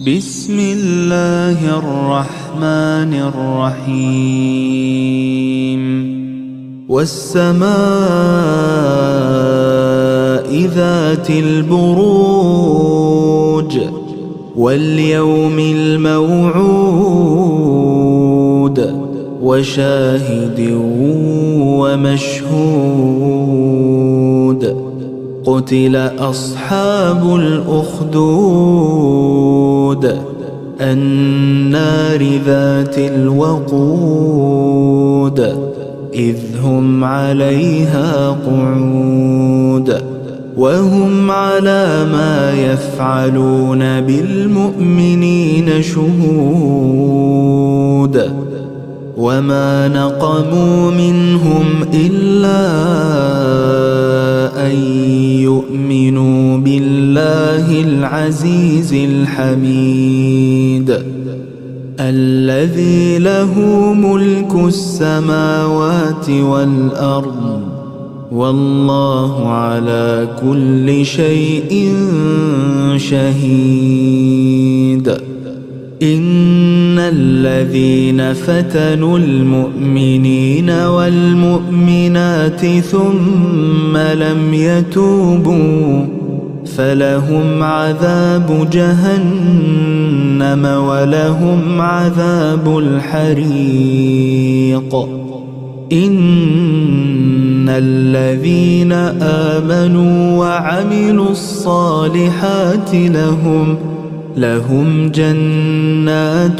بسم الله الرحمن الرحيم والسماء ذات البروج واليوم الموعود وشاهد ومشهود قتل أصحاب الأخدود النار ذات الوقود إذ هم عليها قعود وهم على ما يفعلون بالمؤمنين شهود وما نقموا منهم إلا أن يؤمنوا بالله العزيز الحميد الذي له ملك السماوات والأرض والله على كل شيء شهيد إن الذين فتنوا المؤمنين والمؤمنات ثم لم يتوبوا فلهم عذاب جهنم ولهم عذاب الحريق إن الذين آمنوا وعملوا الصالحات لهم جنات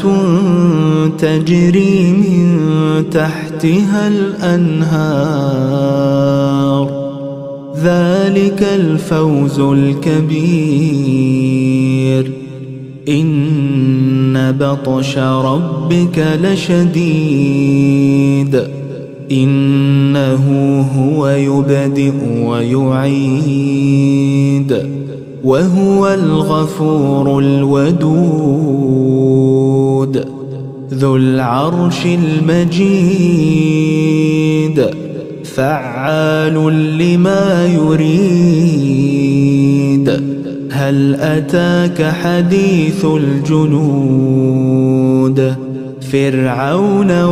تجري من تحتها الأنهار ذلك الفوز الكبير إن بطش ربك لشديد إنه هو يبدئ ويعيد وهو الغفور الودود ذو العرش المجيد فعال لما يريد هل أتاك حديث الجنود فرعون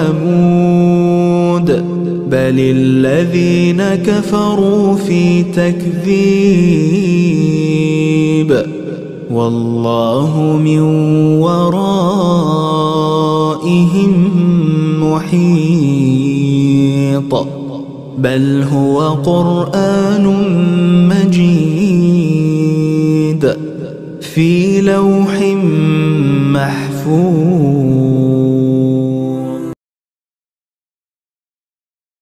وثمود بل الذين كفروا في تكذيب والله من ورائهم محيط بل هو قرآن مجيد في لوح محفوظ